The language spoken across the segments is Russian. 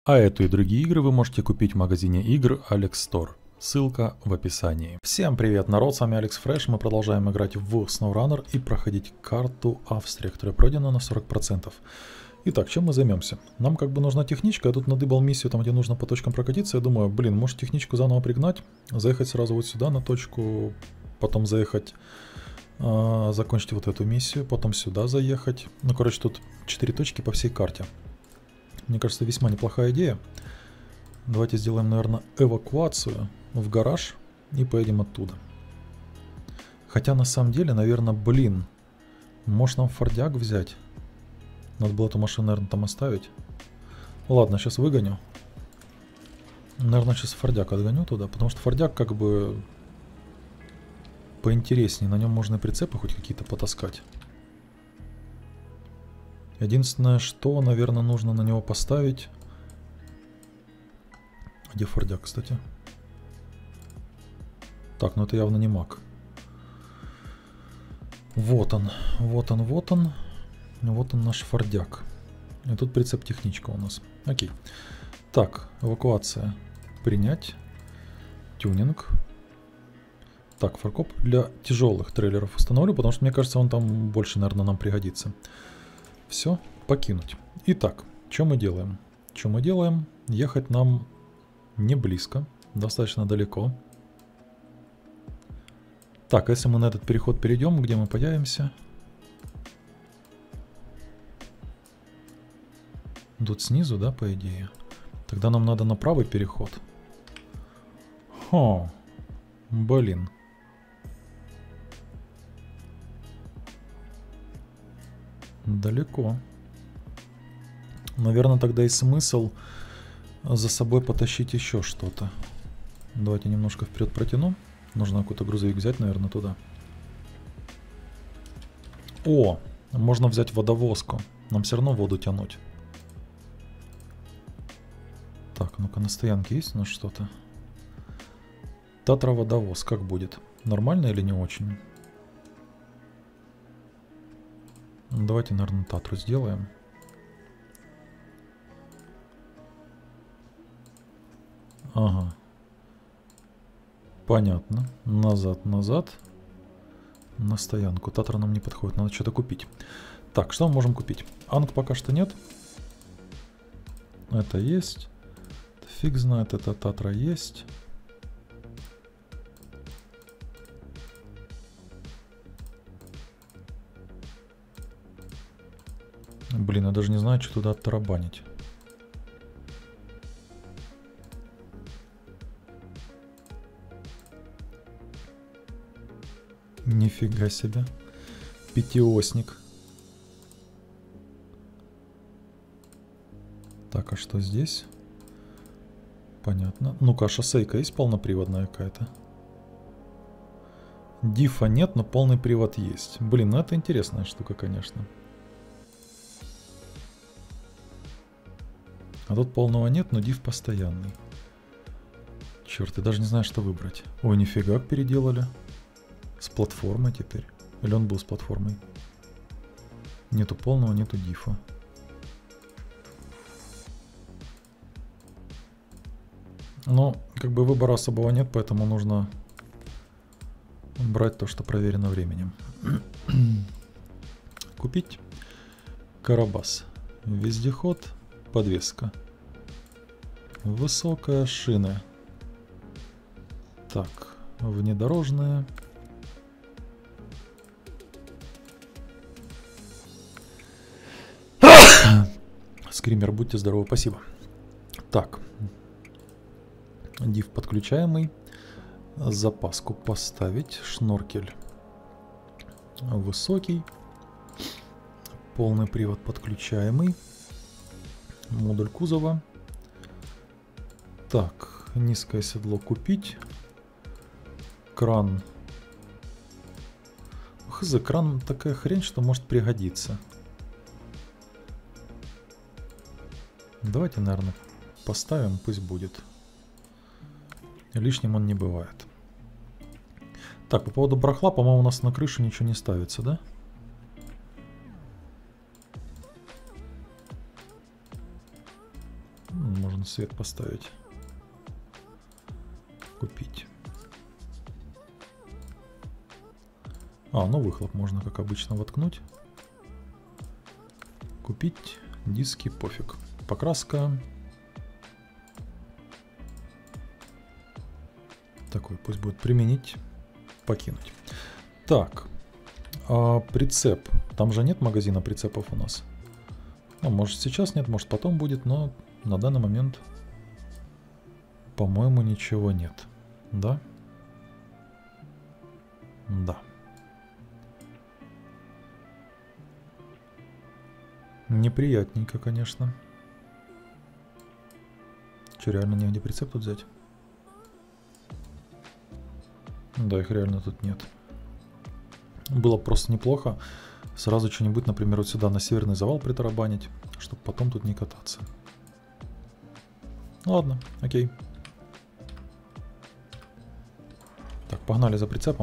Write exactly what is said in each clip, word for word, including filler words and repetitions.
А эту и другие игры вы можете купить в магазине игр Alex Store. Ссылка в описании. Всем привет, народ, с вами Алекс Фреш. Мы продолжаем играть в SnowRunner и проходить карту Австрия, которая пройдена на сорок процентов. Итак, чем мы займемся? Нам как бы нужна техничка, я тут надыбал миссию, там где нужно по точкам прокатиться. Я думаю, блин, может техничку заново пригнать, заехать сразу вот сюда на точку, потом заехать, э, закончить вот эту миссию, потом сюда заехать. Ну, короче, тут четыре точки по всей карте. Мне кажется, весьма неплохая идея. Давайте сделаем, наверное, эвакуацию в гараж и поедем оттуда. Хотя на самом деле, наверное, блин, может нам фордяк взять? Надо было эту машину, наверное, там оставить. Ладно, сейчас выгоню. Наверное, сейчас фордяк отгоню туда, потому что фордяк как бы поинтереснее. На нем можно и прицепы хоть какие-то потаскать. Единственное, что, наверное, нужно на него поставить. Где фордяк, кстати? Так, ну это явно не маг. Вот он, вот он, вот он. Вот он наш фордяк. И тут прицеп техничка у нас. Окей. Так, эвакуация. Принять. Тюнинг. Так, фаркоп для тяжелых трейлеров установлю, потому что мне кажется, он там больше, наверное, нам пригодится. Все, покинуть. Итак, что мы делаем? Что мы делаем? Ехать нам не близко, достаточно далеко. Так, если мы на этот переход перейдем, где мы появимся? Тут снизу, да, по идее? Тогда нам надо на правый переход. Хо, блин. Далеко. Наверное, тогда и смысл за собой потащить еще что-то. Давайте немножко вперед протяну. Нужно какой-то грузовик взять, наверное, туда. О, можно взять водовозку. Нам все равно воду тянуть. Так, ну-ка, на стоянке есть у нас что-то? Татра водовоз, как будет? Нормально или не очень? Давайте, наверное, Татру сделаем. Ага. Понятно. Назад, назад. На стоянку. Татра нам не подходит. Надо что-то купить. Так, что мы можем купить? Анг пока что нет. Это есть. Фиг знает, это Татра есть. Блин, я даже не знаю, что туда оттарабанить. Нифига себе. Пятиосник. Так, а что здесь? Понятно. Ну-ка, а шоссейка есть полноприводная какая-то? Дифа нет, но полный привод есть. Блин, ну это интересная штука, конечно. А тут полного нет, но диф постоянный. Черт, я даже не знаю, что выбрать. Ой, нифига, как переделали. С платформой теперь. Или он был с платформой? Нету полного, нету дифа. Но, как бы выбора особого нет, поэтому нужно брать то, что проверено временем. Купить. Карабас. Вездеход. Подвеска. Высокая шина. Так, внедорожная. Скример, будьте здоровы, спасибо. Так. Диф подключаемый. Запаску поставить. Шноркель высокий. Полный привод подключаемый. Модуль кузова. Так, низкое седло купить. Кран. Хз, кран такая хрень, что может пригодиться. Давайте, наверное, поставим, пусть будет. Лишним он не бывает. Так, по поводу барахла, по-моему, у нас на крыше ничего не ставится, да? можно свет поставить. Купить. А, ну выхлоп можно, как обычно, воткнуть. Купить. Диски, пофиг. Покраска. Такой, пусть будет применить. Покинуть. Так. А прицеп. Там же нет магазина прицепов у нас. Ну, может сейчас нет, может потом будет, но на данный момент, по-моему, ничего нет. Да? Да. Неприятненько, конечно. Че, реально негде прицеп тут взять? Да, их реально тут нет. Было просто неплохо сразу что-нибудь, например, вот сюда на северный завал притарабанить, чтобы потом тут не кататься. Ладно, окей. Так, погнали за прицепом.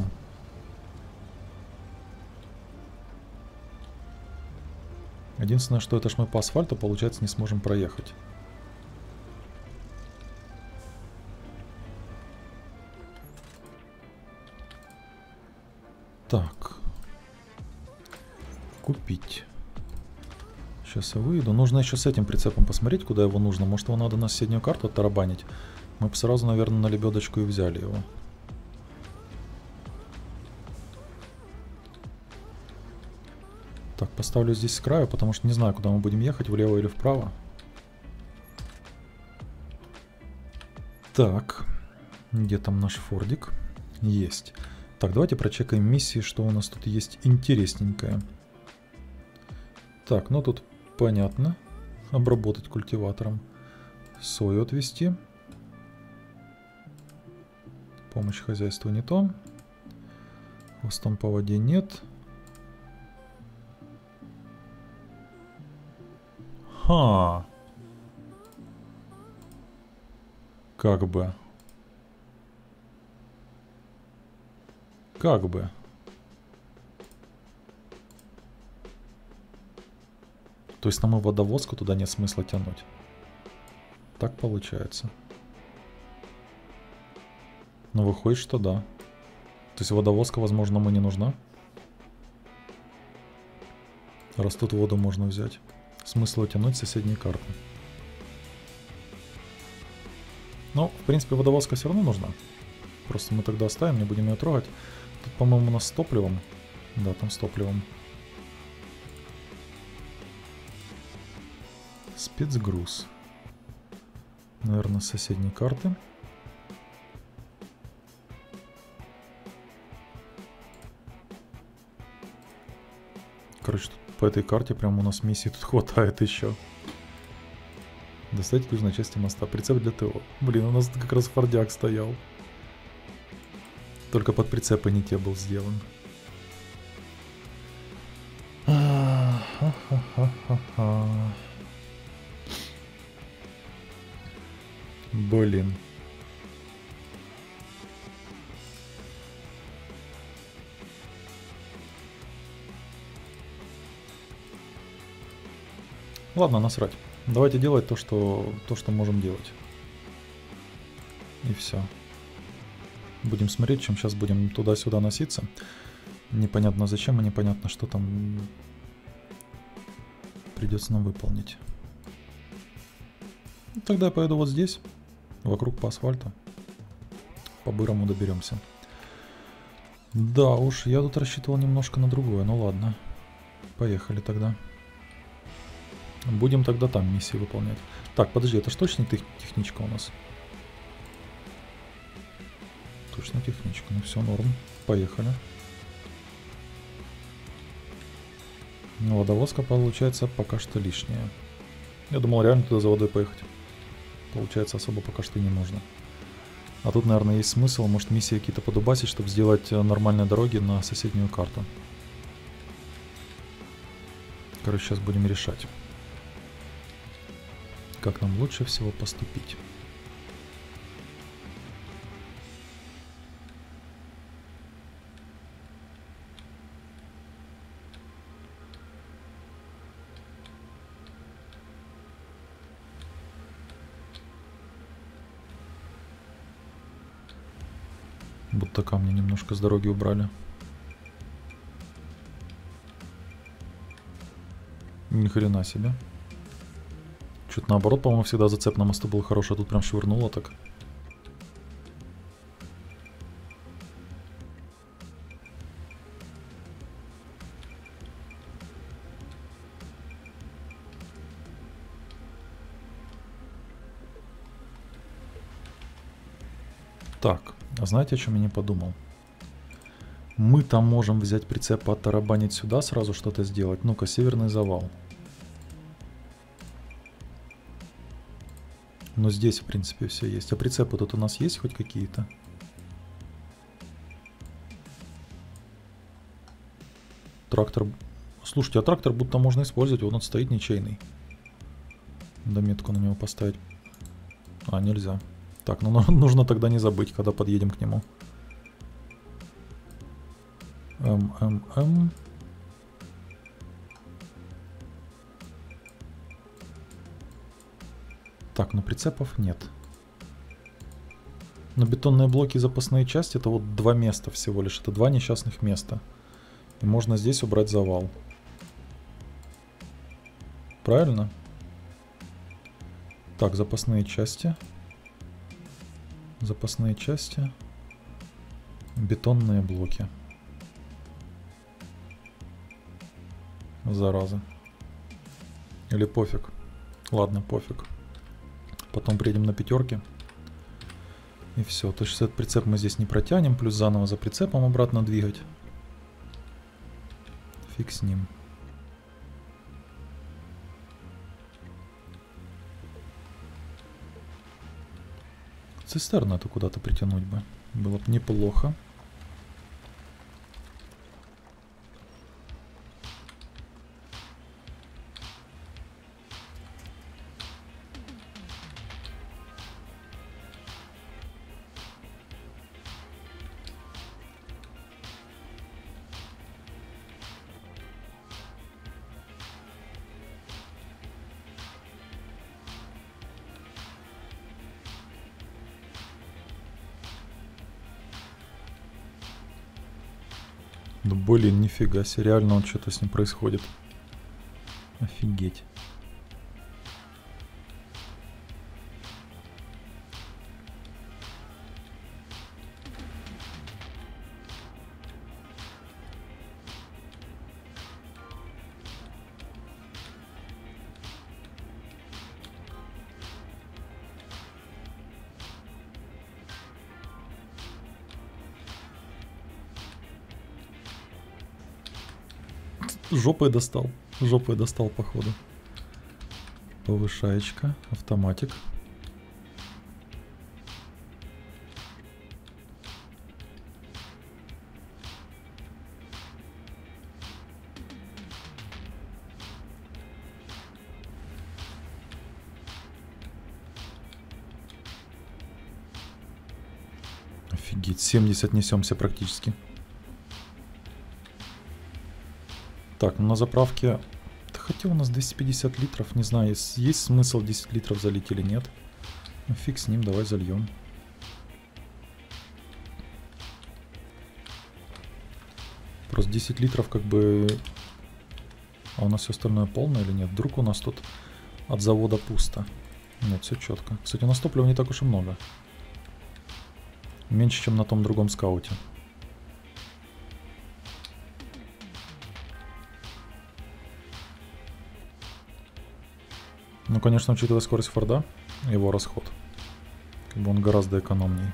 Единственное, что это ж мы по асфальту, получается, не сможем проехать. Так. Купить. Сейчас я выйду. Нужно еще с этим прицепом посмотреть, куда его нужно. Может, его надо на соседнюю карту тарабанить. Мы бы сразу, наверное, на лебедочку и взяли его. Так, поставлю здесь с краю, потому что не знаю, куда мы будем ехать, влево или вправо. Так, где там наш фордик? Есть. Так, давайте прочекаем миссии, что у нас тут есть интересненькое. Так, ну тут понятно. Обработать культиватором. Сою отвести. Помощь хозяйству не то. Хвостом по воде нет. Ха. Как бы. Как бы. То есть нам и водовозку туда нет смысла тянуть. Так получается. Ну, выходит, что да. То есть водовозка, возможно, нам и не нужна. Раз тут воду можно взять. Смысл тянуть соседние карты. Но, в принципе, водовозка все равно нужна. Просто мы тогда оставим, не будем ее трогать. Тут, по-моему, у нас с топливом. Да, там с топливом. Спецгруз. Наверное, с соседней карты. Короче, тут по этой карте прям у нас миссий тут хватает еще. Достать южной части моста. Прицеп для ТО. Блин, у нас тут как раз фордяк стоял. Только под прицепы не те был сделан. Блин. Ладно, насрать. Давайте делать то, что, то, что можем делать. И все. Будем смотреть, чем сейчас будем туда-сюда носиться. Непонятно зачем и непонятно, что там придется нам выполнить. Тогда я поеду вот здесь, вокруг по асфальту. По-бырому доберемся. Да уж, я тут рассчитывал немножко на другое, ну ладно. Поехали тогда. Будем тогда там миссии выполнять. Так, подожди, это ж точно тех, техничка у нас? Точно техничка, ну все, норм. Поехали. Ну, водовозка получается пока что лишняя. Я думал реально туда за водой поехать. Получается особо пока что и не нужно. А тут, наверное, есть смысл, может, миссии какие-то подубасить, чтобы сделать нормальные дороги на соседнюю карту. Короче, сейчас будем решать, как нам лучше всего поступить. Будто камни немножко с дороги убрали. Ни хрена себе. Что-то наоборот, по-моему, всегда зацеп на мосту был хороший, а тут прям швырнуло так. Так, а знаете, о чем я не подумал? Мы там можем взять прицеп, оттарабанить сюда, сразу что-то сделать. Ну-ка, северный завал. Но здесь, в принципе, все есть. А прицепы тут у нас есть хоть какие-то? Трактор... Слушайте, а трактор будто можно использовать. Вот он стоит ничейный. Дометку на него поставить. А, нельзя. Так, ну нужно тогда не забыть, когда подъедем к нему. МММ. Так, но прицепов нет. Но бетонные блоки и запасные части — это вот два места всего лишь. Это два несчастных места. И можно здесь убрать завал. Правильно? Так, запасные части. Запасные части. Бетонные блоки. Зараза. Или пофиг. Ладно, пофиг. Потом приедем на пятерки. И все. То есть этот прицеп мы здесь не протянем. Плюс заново за прицепом обратно двигать. Фиг с ним. Цистерну эту куда-то притянуть бы. Было бы неплохо. Да блин, нифига себе, реально он что-то с ним происходит. Офигеть. Жопой достал. Жопой достал, походу. Повышаечка. Автоматик. Офигеть, семьдесят несемся практически. Так, ну на заправке... Да хотя у нас двести пятьдесят литров, не знаю, есть, есть смысл десять литров залить или нет. Ну фиг с ним, давай зальем. Просто десять литров как бы... А у нас все остальное полное или нет? Вдруг у нас тут от завода пусто? Нет, все четко. Кстати, у нас топлива не так уж и много. Меньше, чем на том другом скауте. Ну, конечно, учитывая скорость Форда, его расход, как бы он гораздо экономнее.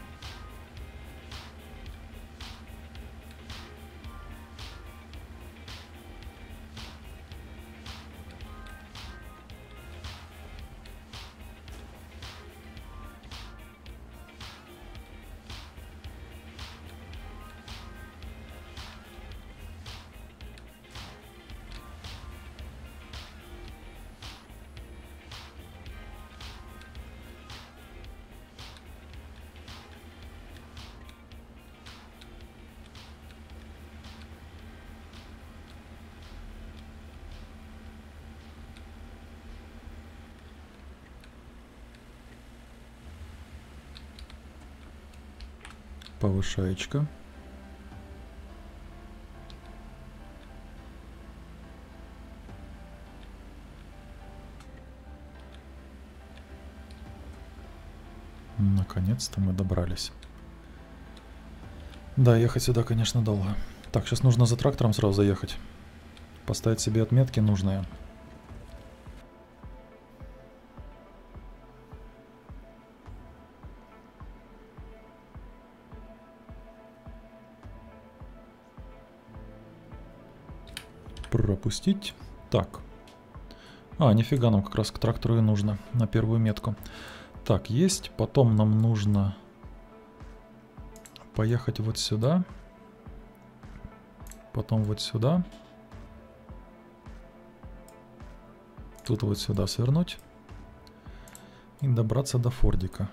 Повышаечка. Наконец-то мы добрались. Да, ехать сюда, конечно, долго. Так, сейчас нужно за трактором сразу заехать. Поставить себе отметки нужные. Пропустить. Так. А, нифига, нам как раз к трактору и нужно. На первую метку. Так, есть. Потом нам нужно поехать вот сюда. Потом вот сюда. Тут вот сюда свернуть. И добраться до Фордика.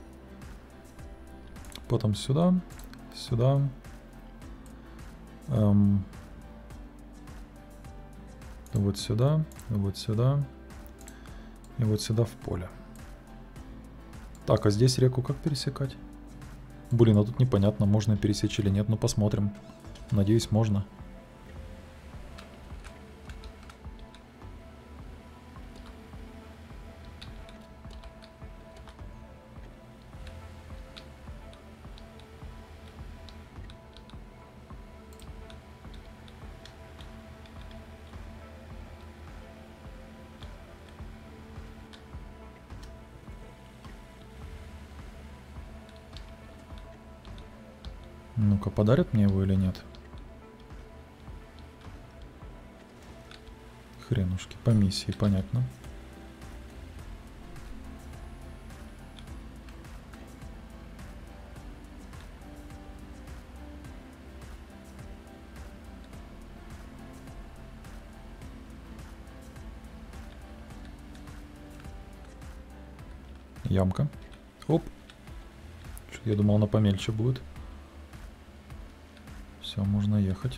Потом сюда. Сюда. Эм, вот сюда. Вот сюда. И вот сюда в поле. Так, а здесь реку как пересекать? Блин, а тут непонятно, можно пересечь или нет. Ну, посмотрим. Надеюсь, можно. Ну-ка, подарят мне его или нет? Хренушки, по миссии, понятно. Ямка. Оп. Я думал, она помельче будет. Все, можно ехать.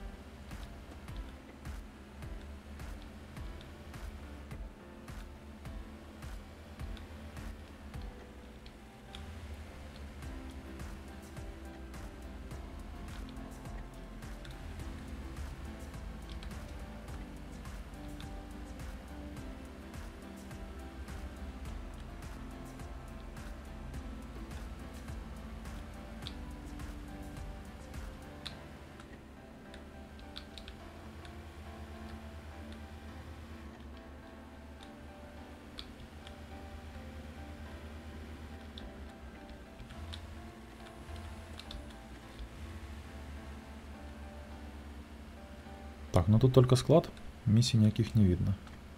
Так, ну тут только склад, миссий никаких не видно.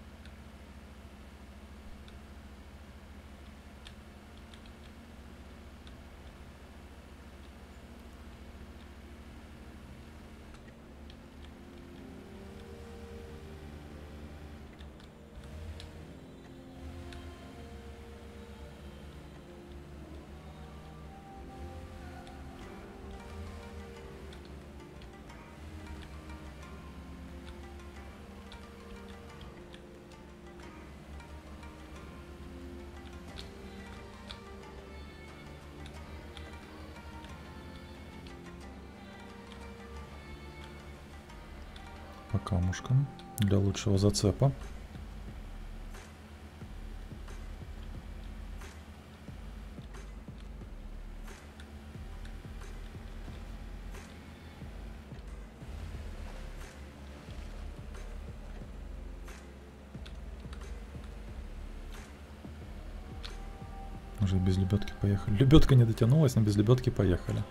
По камушкам для лучшего зацепа. Уже без лебедки поехали. Лебедка не дотянулась, но без лебедки поехали.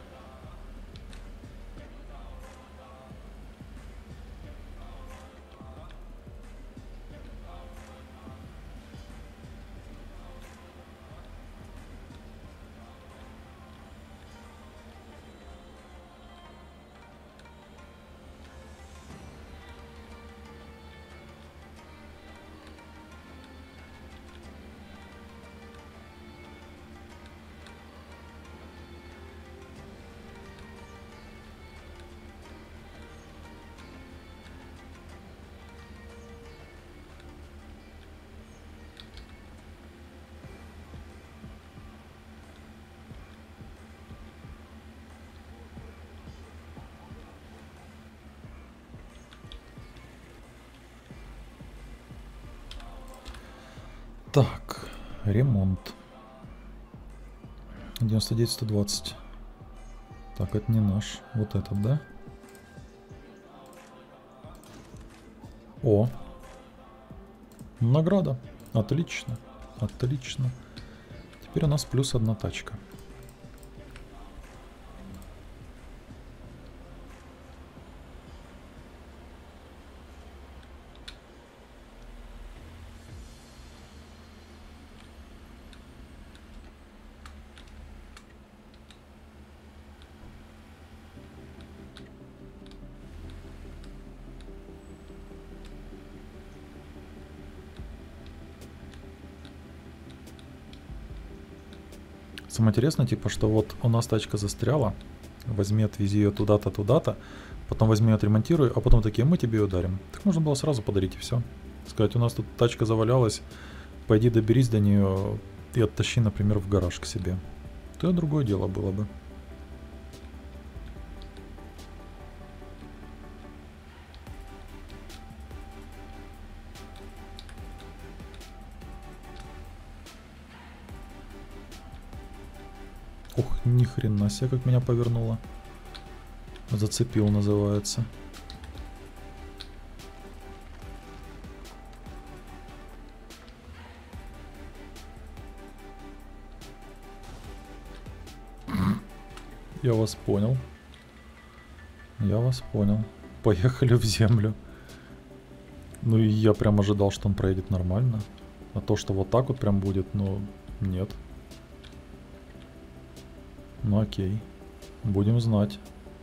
Так, ремонт. девяносто девять сто двадцать. Так, это не наш. Вот этот, да? О. Награда. Отлично. Отлично. Теперь у нас плюс одна тачка. Самое интересное, типа, что вот у нас тачка застряла, возьми, отвези ее туда-то, туда-то, потом возьми, отремонтируй, а потом такие, мы тебе ее дарим. Так можно было сразу подарить и все. Сказать, у нас тут тачка завалялась, пойди доберись до нее и оттащи, например, в гараж к себе. То другое дело было бы. Ух, ни хрена себе, как меня повернуло. Зацепил, называется. Я вас понял. Я вас понял. Поехали в землю. Ну и я прям ожидал, что он проедет нормально. А то, что вот так вот прям будет, ну, нет. Ну окей. Будем знать.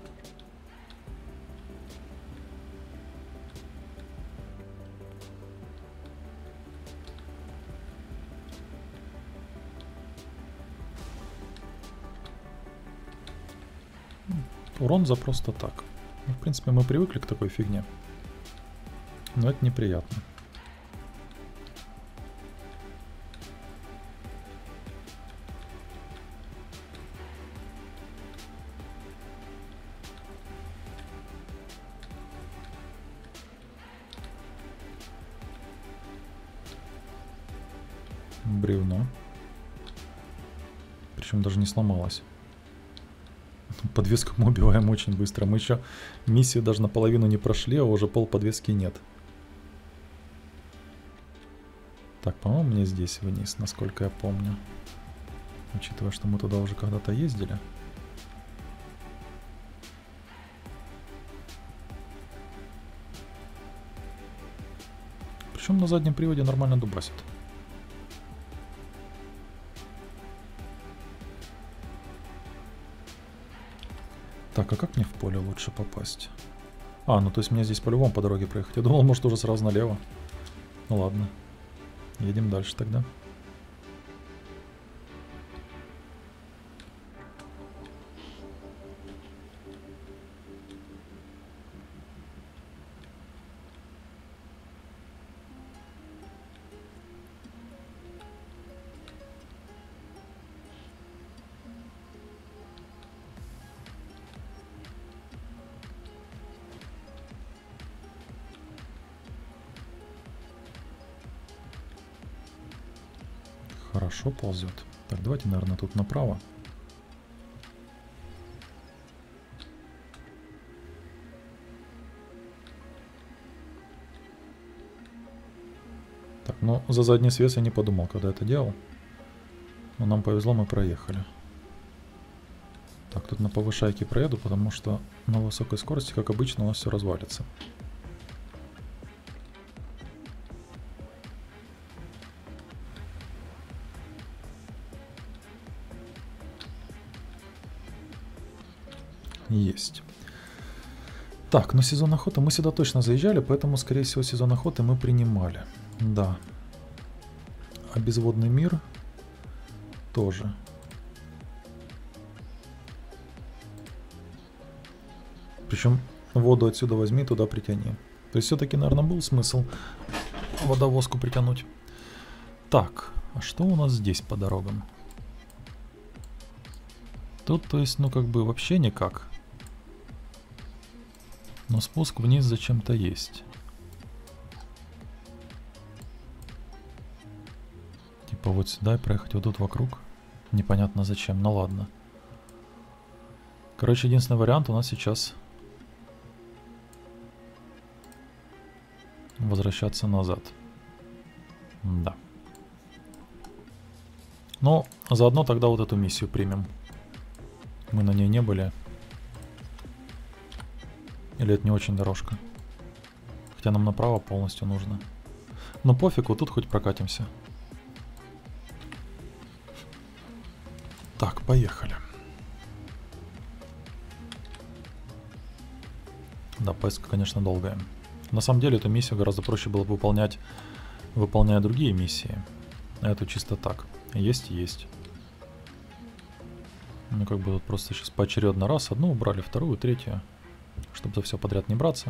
Урон за просто так. Ну, в принципе, мы привыкли к такой фигне. Но это неприятно. Бревно. Причем даже не сломалось. Подвеску мы убиваем очень быстро. Мы еще миссию даже наполовину не прошли, а уже пол подвески нет. Так, по-моему, мне здесь вниз, насколько я помню. Учитывая, что мы туда уже когда-то ездили. Причем на заднем приводе нормально дубасит. Так, а как мне в поле лучше попасть? А, ну то есть мне здесь по-любому по дороге проехать. Я думал, может уже сразу налево. Ну ладно. Едем дальше тогда. Хорошо ползет. Так, давайте, наверное, тут направо. Так, ну за задний свес я не подумал, когда это делал. Но нам повезло, мы проехали. Так, тут на повышайке проеду, потому что на высокой скорости, как обычно, у нас все развалится. Есть. Так, ну сезон охоты. Мы сюда точно заезжали, поэтому, скорее всего, сезон охоты мы принимали. Да. А безводный мир тоже. Причем воду отсюда возьми, туда притяни. То есть все-таки, наверное, был смысл водовозку притянуть. Так, а что у нас здесь по дорогам? Тут, то есть, ну как бы вообще никак. Но спуск вниз зачем-то есть. Типа вот сюда и проехать вот тут вокруг. Непонятно зачем, ну ладно. Короче, единственный вариант у нас сейчас возвращаться назад. Да. Но заодно тогда вот эту миссию примем. Мы на ней не были. Или это не очень дорожка? Хотя нам направо полностью нужно. Но пофиг, вот тут хоть прокатимся. Так, поехали. Да, поездка, конечно, долгая. На самом деле эту миссию гораздо проще было бы выполнять, выполняя другие миссии. А эту чисто так. Есть и есть. Ну, как бы тут просто сейчас поочередно раз одну убрали, вторую, третью. Чтобы за все подряд не браться.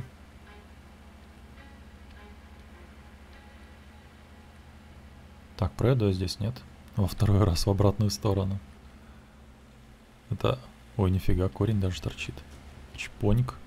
Так, проеду я здесь, нет? Во второй раз в обратную сторону. Это... Ой, нифига, корень даже торчит. Чпоник.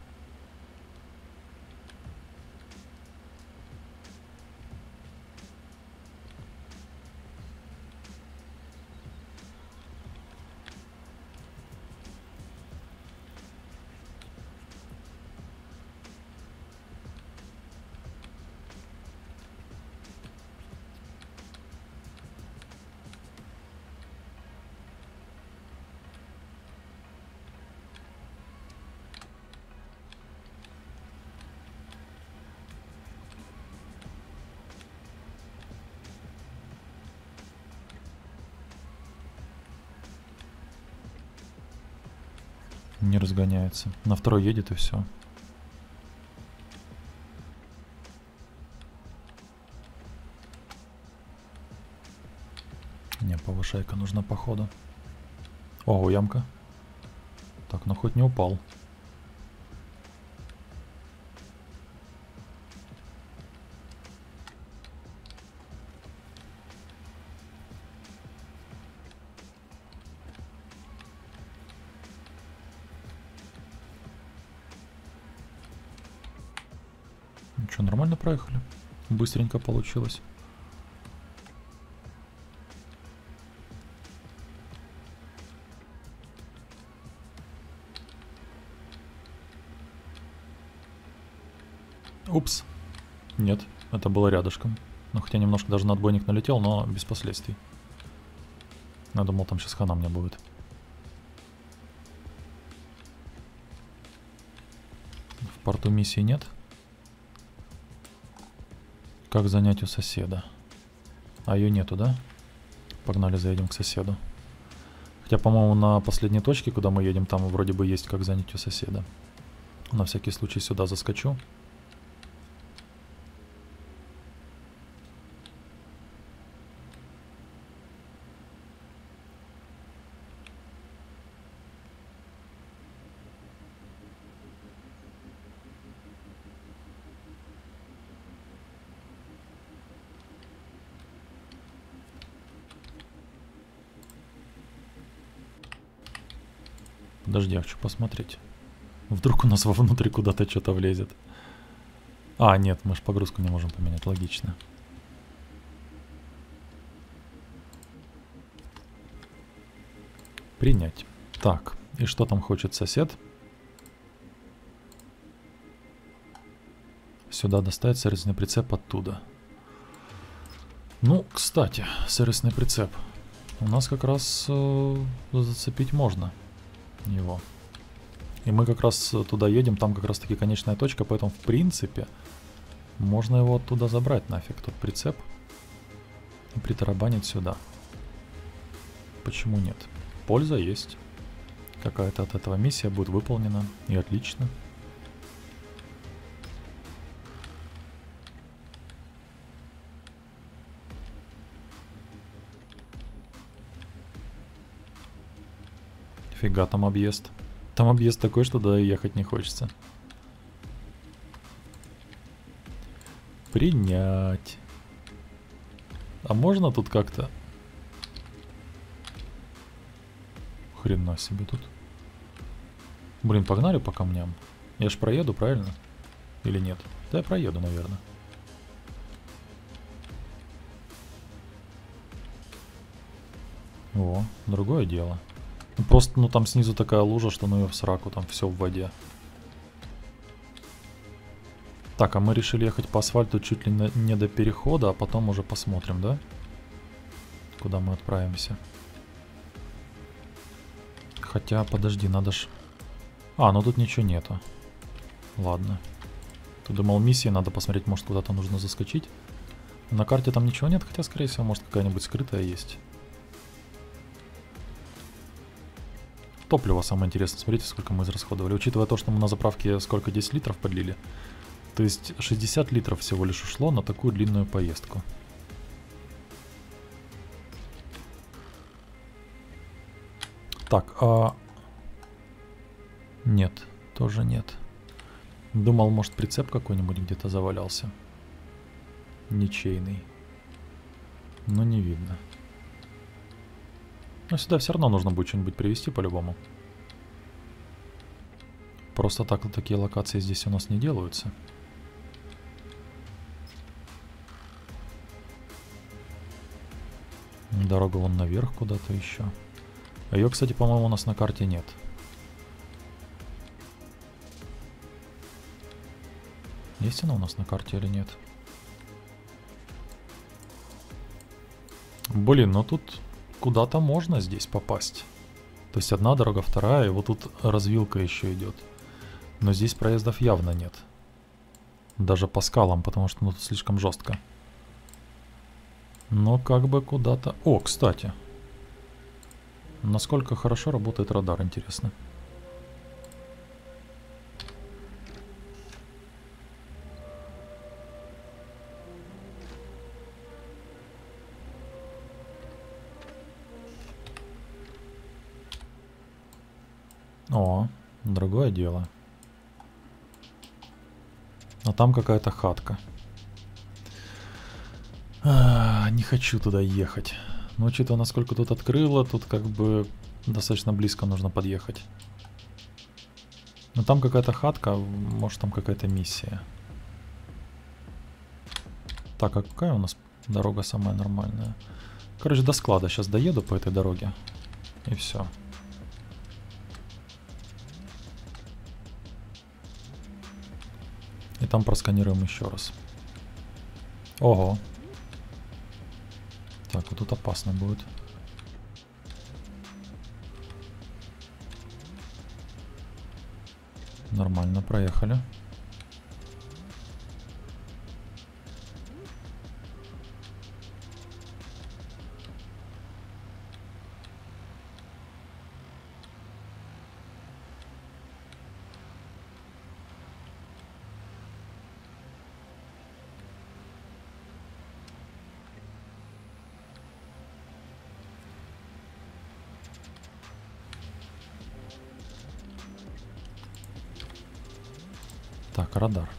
Не разгоняется. На второй едет и все. Не, повышайка нужна походу. Ого, ямка. Так, ну хоть не упал. Ну что, нормально проехали? Быстренько получилось. Упс. Нет, это было рядышком. Ну, хотя немножко даже на отбойник налетел, но без последствий. Я думал, там сейчас хана мне будет. В порту миссии нет. Как занять у соседа? А ее нету, да? Погнали, заедем к соседу. Хотя, по-моему, на последней точке, куда мы едем, там вроде бы есть как занять у соседа. На всякий случай сюда заскочу. Подожди, я хочу посмотреть. Вдруг у нас вовнутрь куда-то что-то влезет. А, нет, мы же погрузку не можем поменять, логично. Принять. Так, и что там хочет сосед? Сюда доставить сервисный прицеп оттуда. Ну, кстати, сервисный прицеп. У нас как раз э, зацепить можно его. И мы как раз туда едем, там как раз таки конечная точка, поэтому в принципе можно его оттуда забрать нафиг, тот прицеп, и притарабанить сюда. Почему нет? Польза есть. Какая-то от этого миссия будет выполнена, и отлично. Фига там объезд. Там объезд такой, что туда ехать не хочется. Принять. А можно тут как-то... Хрена себе тут. Блин, погнали по камням. Я ж проеду, правильно? Или нет? Да я проеду, наверное. О, другое дело. Ну, просто, ну там снизу такая лужа, что ну ее в сраку, там все в воде. Так, а мы решили ехать по асфальту чуть ли не до перехода, а потом уже посмотрим, да? Куда мы отправимся. Хотя, подожди, надо ж... А, ну тут ничего нету. Ладно. Ты думал, миссии надо посмотреть, может куда-то нужно заскочить. На карте там ничего нет, хотя, скорее всего, может какая-нибудь скрытая есть. Топливо самое интересное. Смотрите, сколько мы израсходовали. Учитывая то, что мы на заправке сколько, десять литров подлили. То есть шестьдесят литров всего лишь ушло на такую длинную поездку. Так, а... Нет, тоже нет. Думал, может прицеп какой-нибудь где-то завалялся. Ничейный. Но не видно. Но сюда все равно нужно будет что-нибудь привезти по-любому. Просто так вот такие локации здесь у нас не делаются. Дорога вон наверх куда-то еще. А ее, кстати, по-моему, у нас на карте нет. Есть она у нас на карте или нет? Блин, ну тут куда-то можно здесь попасть. То есть одна дорога, вторая, и вот тут развилка еще идет. Но здесь проездов явно нет. Даже по скалам, потому что ну, тут слишком жестко. Но как бы куда-то... О, кстати. Насколько хорошо работает радар, интересно. О, другое дело. А там какая-то хатка. А, не хочу туда ехать. Но учитывая, насколько тут открыло, тут как бы достаточно близко нужно подъехать. Но там какая-то хатка, может там какая-то миссия. Так, а какая у нас дорога самая нормальная? Короче, до склада сейчас доеду по этой дороге. И все. И там просканируем еще раз. Ого. Так, вот тут опасно будет. Нормально, проехали. Так, радар.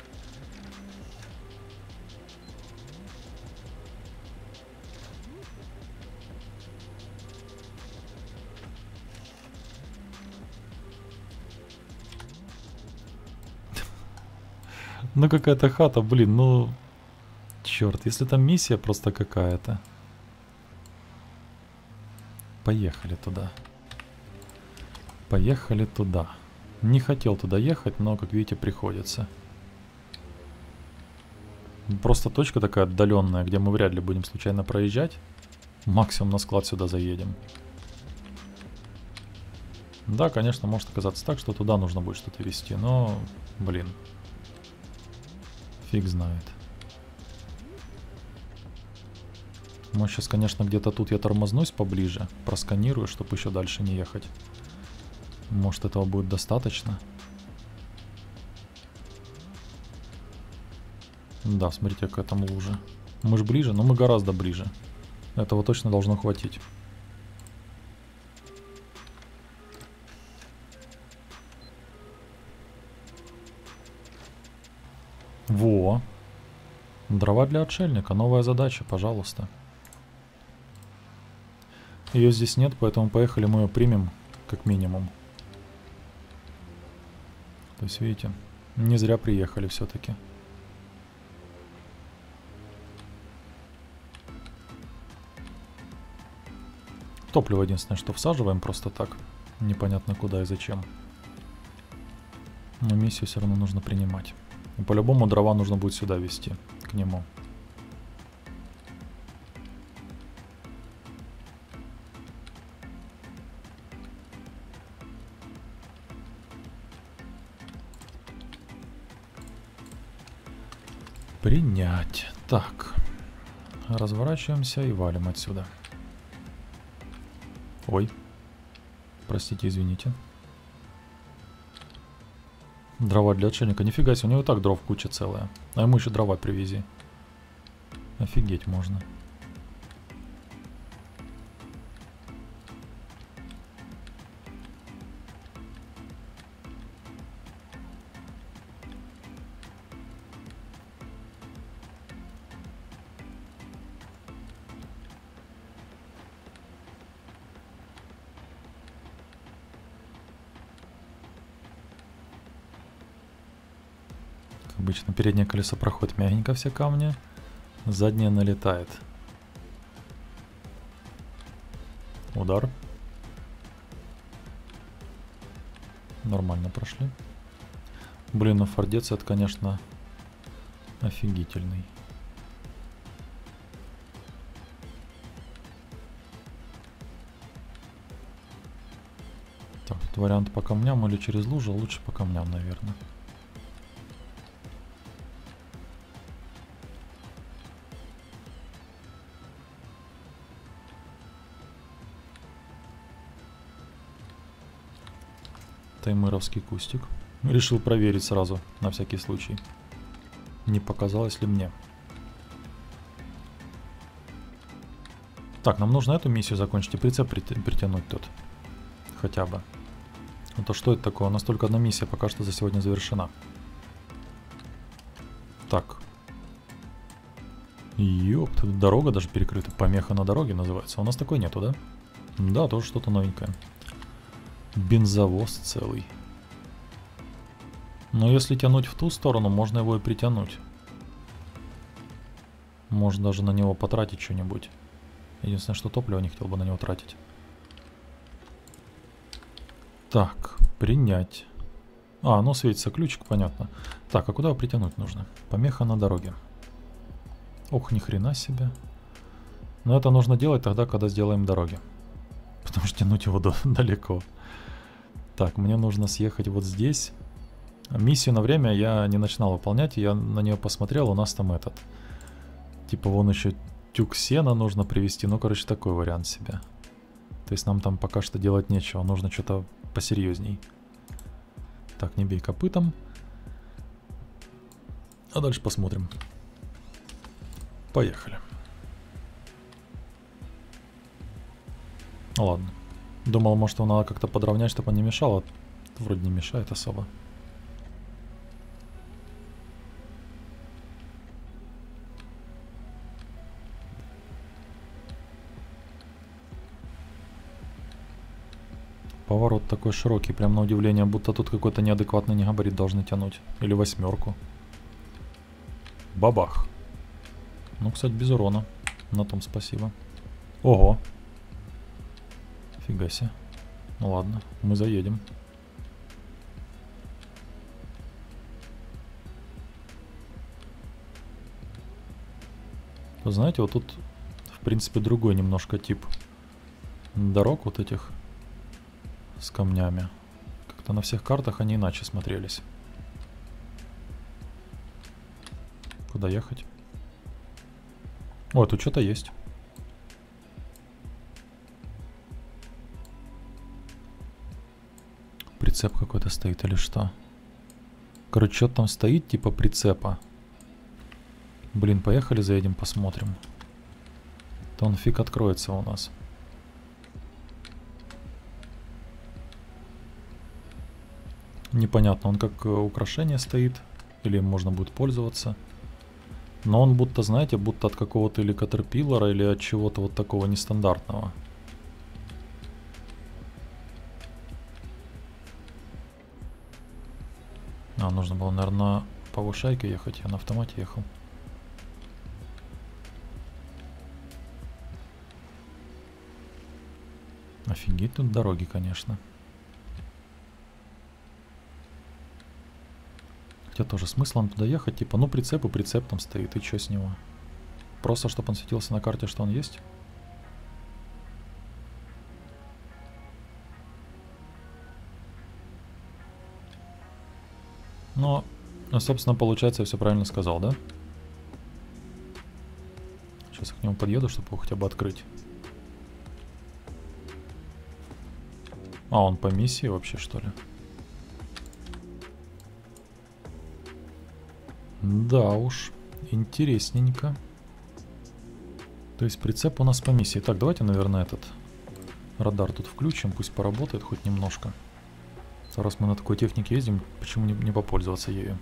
Ну какая-то хата, блин, ну... Черт, если там миссия просто какая-то. Поехали туда. Поехали туда. Не хотел туда ехать, но, как видите, приходится. Просто точка такая отдаленная, где мы вряд ли будем случайно проезжать. Максимум на склад сюда заедем. Да, конечно, может оказаться так, что туда нужно будет что-то везти, но, блин, фиг знает. Может, сейчас, конечно, где-то тут я тормознусь поближе, просканирую, чтобы еще дальше не ехать. Может, этого будет достаточно. Да, смотрите, какая там лужа. Мы же ближе, но мы гораздо ближе. Этого точно должно хватить. Во. Дрова для отшельника. Новая задача, пожалуйста. Ее здесь нет, поэтому поехали, мы ее примем как минимум. То есть, видите, не зря приехали все-таки. Топливо единственное, что всаживаем просто так. Непонятно куда и зачем. Но миссию все равно нужно принимать. И по-любому дрова нужно будет сюда везти, к нему. Принять. Так. Разворачиваемся и валим отсюда. Ой. Простите, извините. Дрова для отшельника. Нифига себе, у него и так дров куча целая. А ему еще дрова привези. Офигеть можно. Обычно переднее колесо проходит мягенько все камни, заднее налетает. Удар. Нормально прошли. Блин, ну фордец это, конечно, офигительный. Так, тут вариант по камням или через лужу, лучше по камням, наверное. Таймыровский кустик. Решил проверить сразу, на всякий случай. Не показалось ли мне. Так, нам нужно эту миссию закончить и прицеп притянуть тут. Хотя бы. А то что это такое? У нас только одна миссия пока что за сегодня завершена. Так. Ёпта, дорога даже перекрыта. Помеха на дороге называется. У нас такой нету, да? Да, тоже что-то новенькое. Бензовоз целый. Но если тянуть в ту сторону, можно его и притянуть. Можно даже на него потратить что-нибудь. Единственное, что топливо не хотел бы на него тратить. Так, принять. А, ну светится ключик, понятно. Так, а куда его притянуть нужно? Помеха на дороге. Ох, ни хрена себе. Но это нужно делать тогда, когда сделаем дороги. Потому что тянуть его до, далеко. Так, мне нужно съехать вот здесь. Миссию на время я не начинал выполнять. Я на нее посмотрел, у нас там этот. Типа вон еще тюк сена нужно привезти. Ну, короче, такой вариант себе. То есть нам там пока что делать нечего. Нужно что-то посерьезней. Так, не бей копытом. А дальше посмотрим. Поехали. Ладно. Думал, может, его надо как-то подровнять, чтобы он не мешал. А вроде не мешает особо. Поворот такой широкий, прям на удивление, будто тут какой-то неадекватный негабарит должны тянуть. Или восьмерку. Бабах. Ну, кстати, без урона. На том спасибо. Ого. Фига себе. Ну ладно, мы заедем. Вы знаете, вот тут, в принципе, другой немножко тип дорог вот этих с камнями. Как-то на всех картах они иначе смотрелись. Куда ехать? О, тут что-то есть. Прицеп какой-то стоит или что? Короче, что-то там стоит типа прицепа. Блин, поехали заедем, посмотрим. То он фиг откроется у нас. Непонятно, он как украшение стоит. Или им можно будет пользоваться. Но он будто, знаете, будто от какого-то или катерпиллера, или от чего-то вот такого нестандартного. А, нужно было, наверное, на повышайке ехать. Я на автомате ехал. Офигеть тут дороги, конечно. Хотя тоже смысл нам туда ехать, типа, ну прицеп и прицеп там стоит, и что с него? Просто, чтобы он светился на карте, что он есть? Но, собственно, получается, я все правильно сказал, да? Сейчас я к нему подъеду, чтобы его хотя бы открыть. А, он по миссии вообще, что ли? Да уж, интересненько. То есть прицеп у нас по миссии. Так, давайте, наверное, этот радар тут включим, пусть поработает хоть немножко. Раз мы на такой технике ездим, почему не, не попользоваться ею?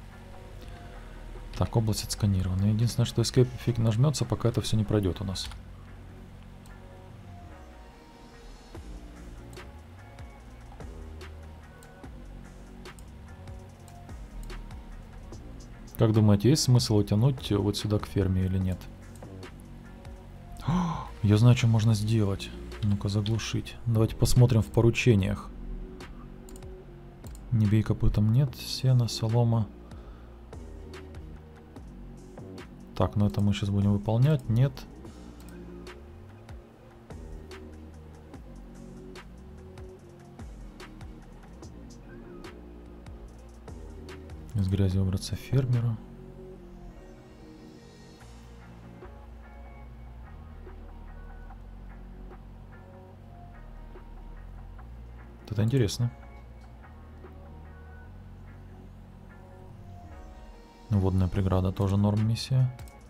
Так, область отсканирована. Единственное, что Escape фиг нажмется, пока это все не пройдет у нас. Как думаете, есть смысл утянуть вот сюда к ферме или нет? Я знаю, что можно сделать. Ну-ка, заглушить. Давайте посмотрим в поручениях. Не бей копытом, нет. Сено, солома. Так, ну это мы сейчас будем выполнять. Нет. Из грязи выбраться фермеру. Это интересно. Водная преграда тоже норм миссия.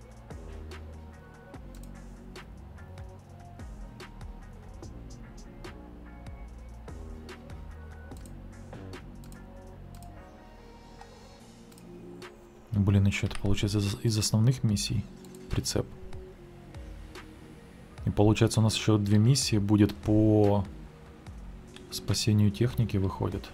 Блин, еще это получается из, из основных миссий. Прицеп. И получается у нас еще две миссии будет по спасению техники выходит.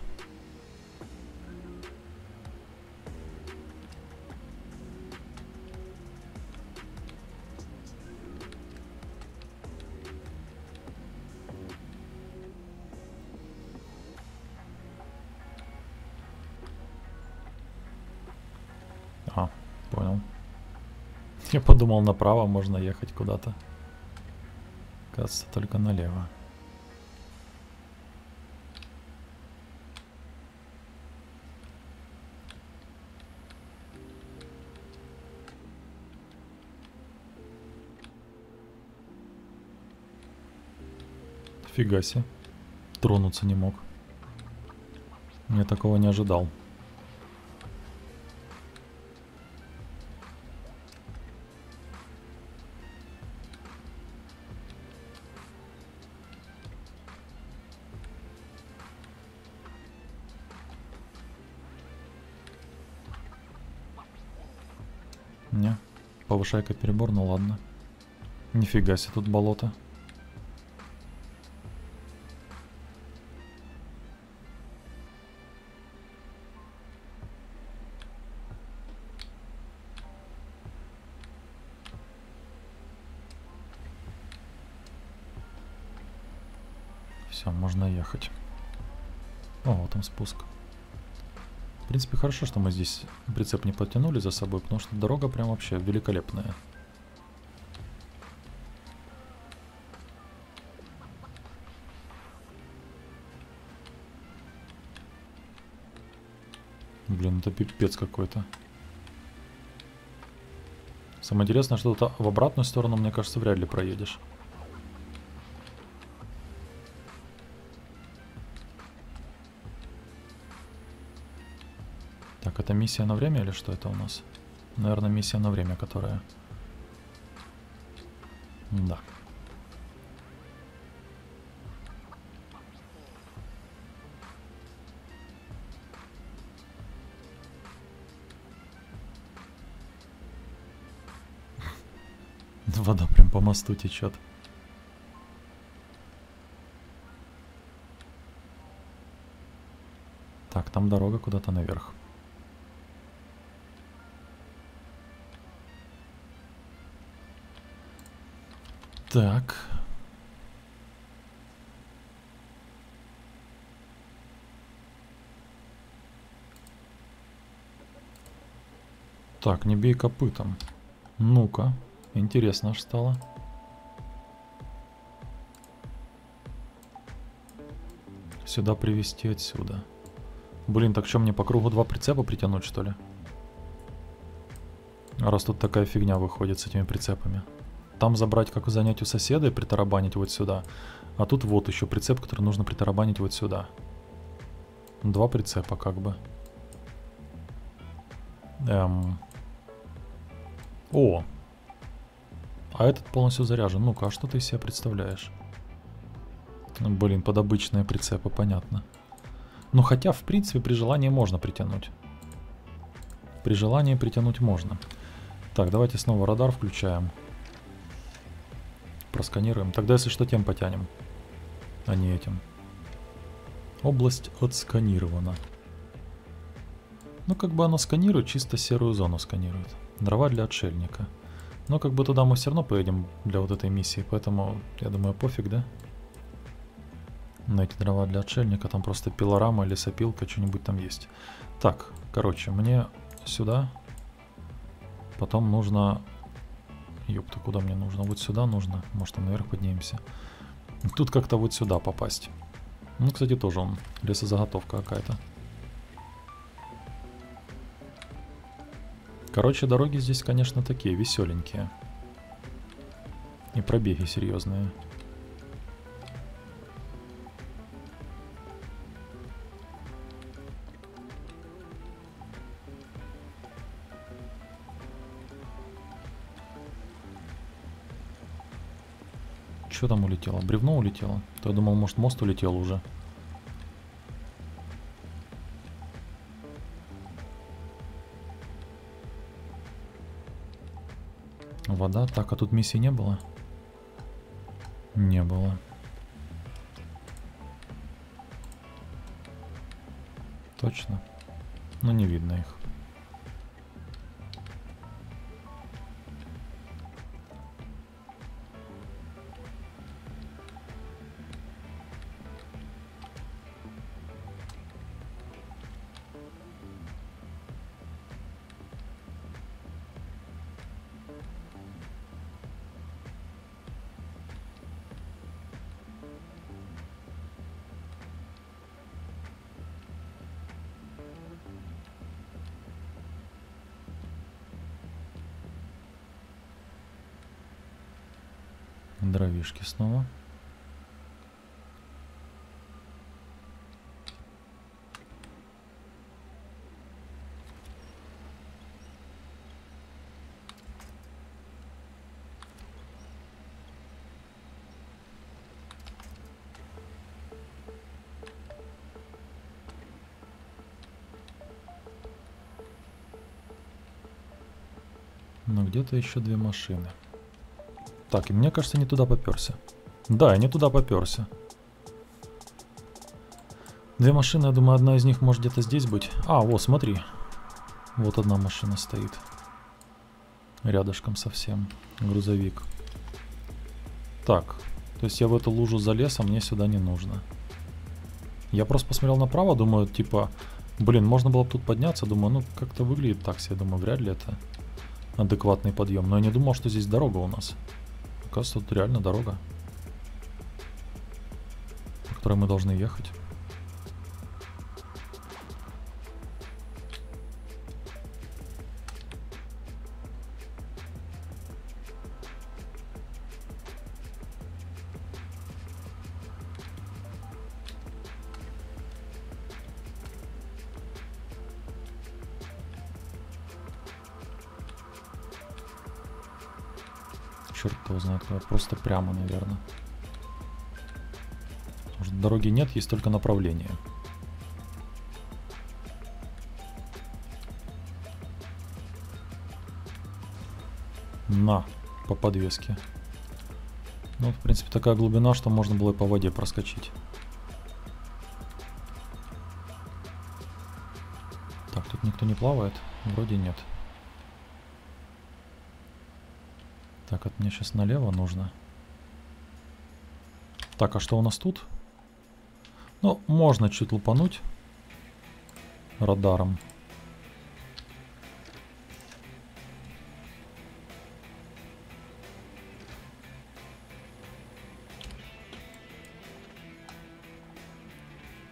А, понял. Я подумал, направо можно ехать куда-то. Кажется, только налево. Фига себе. Тронуться не мог. Я такого не ожидал. Не, повышайка перебор, ну ладно. Нифига себе, тут болото. Все, можно ехать. О, вот там спуск. В принципе, хорошо, что мы здесь прицеп не подтянули за собой, потому что дорога прям вообще великолепная. Блин, это пипец какой-то. Самое интересное, что тут в обратную сторону, мне кажется, вряд ли проедешь. Так, это миссия на время или что это у нас? Наверное, миссия на время, которая... Да. Вода прям по мосту течет. Так, там дорога куда-то наверх. Так. Так, не бей копытом. Ну-ка, интересно аж стало. Сюда привезти отсюда. Блин, так что мне по кругу два прицепа притянуть, что ли? Раз тут такая фигня выходит с этими прицепами. Там забрать, как занять у соседа и притарабанить вот сюда. А тут вот еще прицеп, который нужно притарабанить вот сюда. Два прицепа как бы. Эм. О! А этот полностью заряжен. Ну-ка, а что ты из себя представляешь? Блин, под обычные прицепы, понятно. Ну хотя, в принципе, при желании можно притянуть. При желании притянуть можно. Так, давайте снова радар включаем. Просканируем. Тогда, если что, тем потянем. А не этим. Область отсканирована. Ну, как бы оно сканирует, чисто серую зону сканирует. Дрова для отшельника. Но как бы туда мы все равно поедем для вот этой миссии. Поэтому, я думаю, пофиг, да? На эти дрова для отшельника. Там просто пилорама, лесопилка, что-нибудь там есть. Так, короче, мне сюда. Потом нужно... Ёпта, куда мне нужно? Вот сюда нужно. Может, там наверх поднимемся. Тут как-то вот сюда попасть. Ну, кстати, тоже он. Лесозаготовка какая-то. Короче, дороги здесь, конечно, такие веселенькие. И пробеги серьезные. Что там улетело? Бревно улетело? То я думал, может, мост улетел уже. Вода. Так, а тут миссии не было? Не было. Точно? Но не видно их. Дровишки снова. Но где-то еще две машины. Так, и мне кажется, не туда попёрся. Да, я не туда попёрся. Две машины, я думаю, одна из них может где-то здесь быть. А, вот, смотри. Вот одна машина стоит. Рядышком совсем. Грузовик. Так, то есть я в эту лужу залез, а мне сюда не нужно. Я просто посмотрел направо, думаю, типа, блин, можно было бы тут подняться. Думаю, ну, как-то выглядит так себе. Думаю, вряд ли это адекватный подъем. Но я не думал, что здесь дорога у нас. Оказывается, тут реально дорога, по которой мы должны ехать. Черт его знает, куда. Просто прямо, наверное. Может, дороги нет, есть только направление. На, по подвеске. Ну, в принципе, такая глубина, что можно было и по воде проскочить. Так, тут никто не плавает? Вроде нет. Так, от мне сейчас налево нужно. Так, а что у нас тут? Ну, можно чуть лупануть радаром.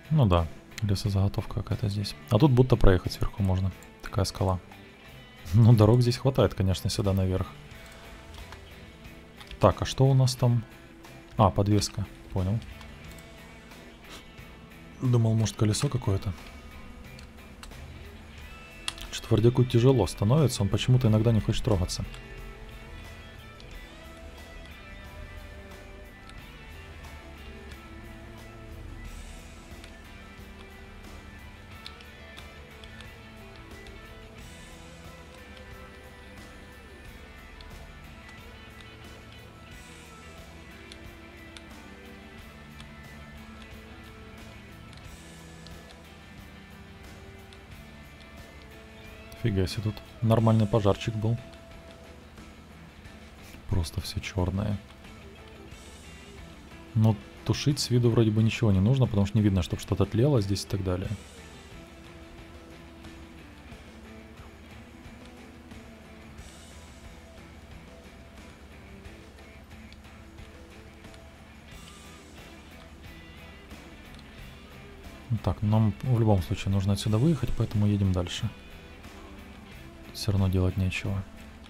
Ну да, лесозаготовка какая-то здесь. А тут будто проехать сверху можно. Такая скала. Ну, дорог здесь хватает, конечно, сюда наверх. Так, а что у нас там? А, подвеска. Понял. Думал, может, колесо какое-то. Что-то вардяку тяжело становится. Он почему-то иногда не хочет трогаться. Фига себе, тут нормальный пожарчик был. Просто все черное. Но тушить с виду вроде бы ничего не нужно, потому что не видно, чтобы что-то тлело здесь и так далее. Так, нам в любом случае нужно отсюда выехать, поэтому едем дальше. Все равно делать нечего.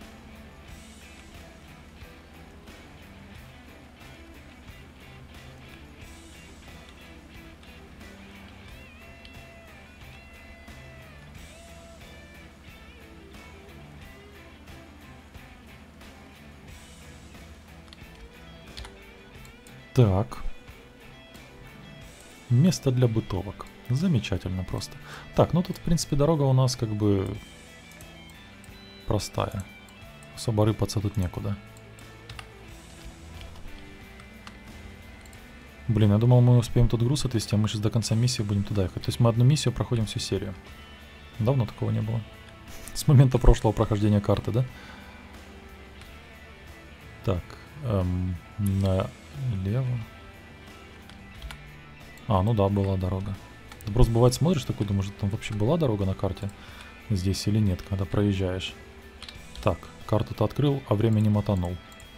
Так. Место для бытовок. Замечательно просто. Так, ну тут, в принципе, дорога у нас как бы простая. Особо рыпаться тут некуда. Блин, я думал, мы успеем тут груз отвезти, а мы сейчас до конца миссии будем туда ехать. То есть мы одну миссию проходим всю серию. Давно такого не было. С момента прошлого прохождения карты, да? Так, эм, налево. А, ну да, была дорога. Ты просто бывает смотришь такой, думаешь, там вообще была дорога на карте здесь или нет, когда проезжаешь. Так, карту-то открыл, а время не мотанул.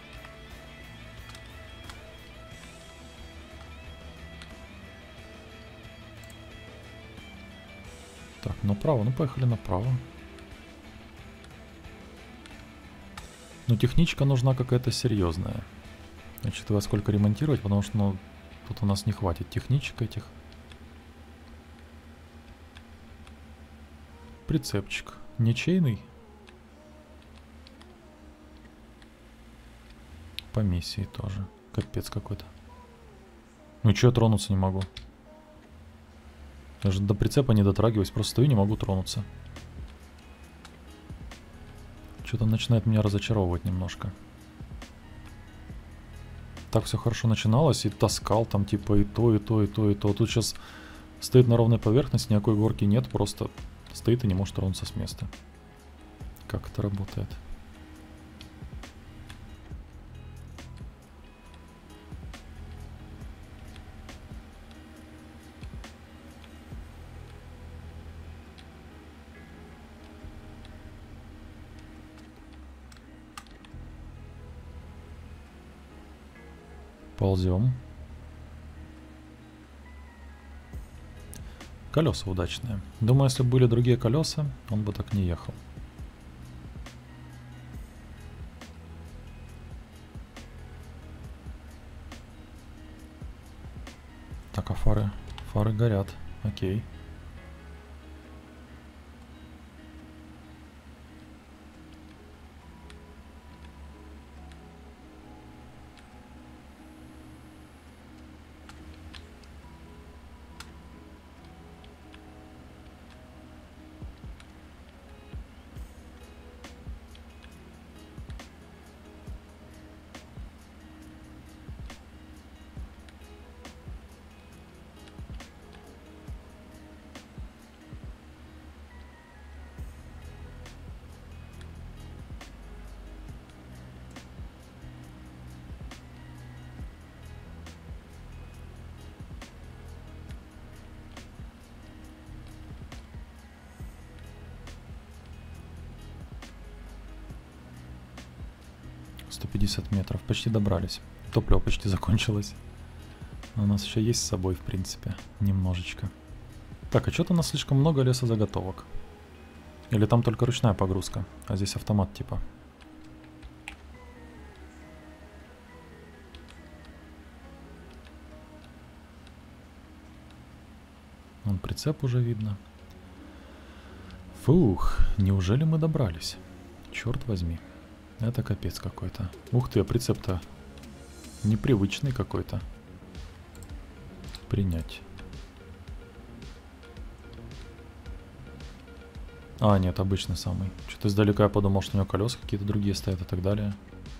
Так, направо, ну поехали направо. Ну техничка нужна какая-то серьезная. Учитывая, сколько ремонтировать, потому что, ну, тут у нас не хватит техничек этих. Прицепчик. Ничейный. По миссии тоже. Капец какой-то. Ну чё, я тронуться не могу? Я же до прицепа не дотрагиваюсь, просто стою, не могу тронуться. Что-то начинает меня разочаровывать немножко. Так все хорошо начиналось, и таскал там типа и то, и то, и то, и то. Тут сейчас стоит на ровной поверхности, никакой горки нет, просто стоит и не может тронуться с места. Как это работает? Ползем. Колеса удачные. Думаю, если бы были другие колеса, он бы так не ехал. Так, а фары? Фары горят. Окей. сто пятьдесят метров. Почти добрались. Топливо почти закончилось. У нас еще есть с собой, в принципе, немножечко. Так, а что-то у нас слишком много лесозаготовок. Или там только ручная погрузка, а здесь автомат типа. Вон прицеп уже видно. Фух, неужели мы добрались? Черт возьми. Это капец какой-то. Ух ты, а прицеп-то непривычный какой-то. Принять. А, нет, обычный самый. Что-то издалека я подумал, что у него колеса какие-то другие стоят и так далее.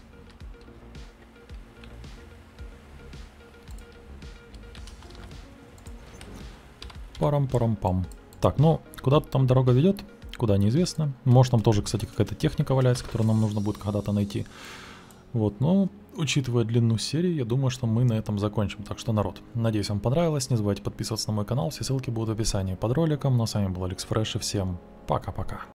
Парам-парам-пам. Так, ну, куда-то там дорога ведет, куда неизвестно. Может, там тоже, кстати, какая-то техника валяется, которую нам нужно будет когда-то найти. Вот, но, учитывая длину серии, я думаю, что мы на этом закончим. Так что, народ, надеюсь, вам понравилось. Не забывайте подписываться на мой канал, все ссылки будут в описании под роликом. Ну а с вами был Алекс Фреш, и всем пока-пока.